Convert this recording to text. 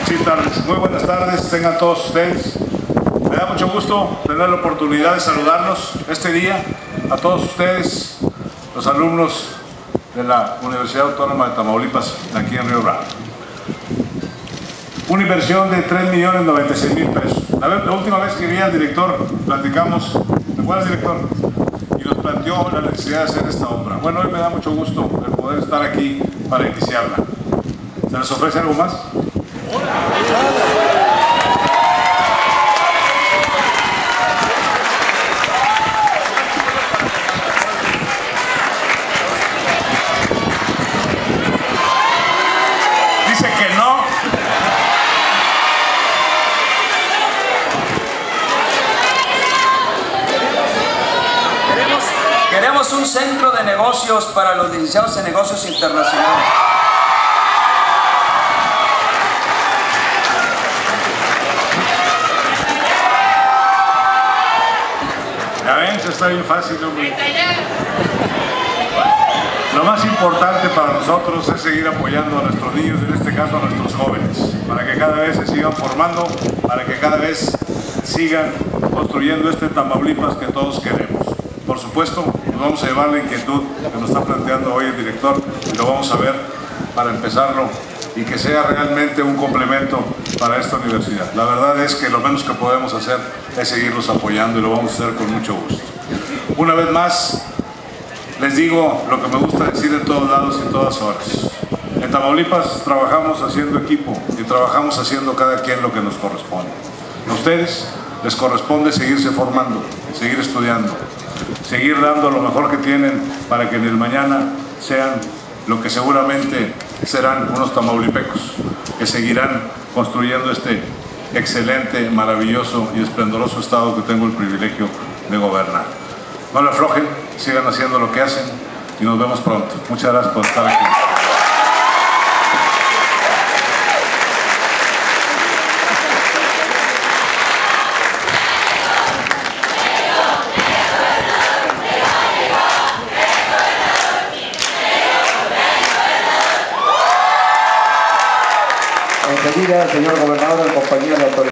Sí, tardes. Muy buenas tardes, tengan todos ustedes. Me da mucho gusto tener la oportunidad de saludarlos este día a todos ustedes, los alumnos de la Universidad Autónoma de Tamaulipas, aquí en Río Bravo. Una inversión de 3.096.000 pesos. La última vez que vi al director, platicamos, ¿te acuerdas, director? Y nos planteó la necesidad de hacer esta obra. Bueno, hoy me da mucho gusto el poder estar aquí para iniciarla. ¿Se les ofrece algo más? Dice que no. Queremos un centro de negocios para los licenciados en negocios internacionales. Ya ven, eso está bien fácil, hombre. Lo más importante para nosotros es seguir apoyando a nuestros niños, en este caso a nuestros jóvenes, para que cada vez se sigan formando, para que cada vez sigan construyendo este Tamaulipas que todos queremos. Por supuesto, nos vamos a llevar la inquietud que nos está planteando hoy el director y lo vamos a ver para empezarlo y que sea realmente un complemento para esta universidad. La verdad es que lo menos que podemos hacer es seguirlos apoyando y lo vamos a hacer con mucho gusto. Una vez más, les digo lo que me gusta decir en todos lados y en todas horas. En Tamaulipas trabajamos haciendo equipo y trabajamos haciendo cada quien lo que nos corresponde. A ustedes les corresponde seguirse formando, seguir estudiando, seguir dando lo mejor que tienen para que en el mañana sean lo que seguramente serán unos tamaulipecos que seguirán construyendo este excelente, maravilloso y esplendoroso estado que tengo el privilegio de gobernar. No le aflojen, sigan haciendo lo que hacen y nos vemos pronto. Muchas gracias por estar aquí. Enseguida, señor gobernador, en compañía de autoridades.